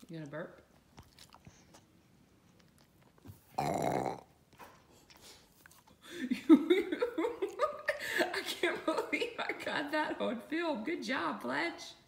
You gonna burp? I can't believe I got that on film. Good job, Fletch.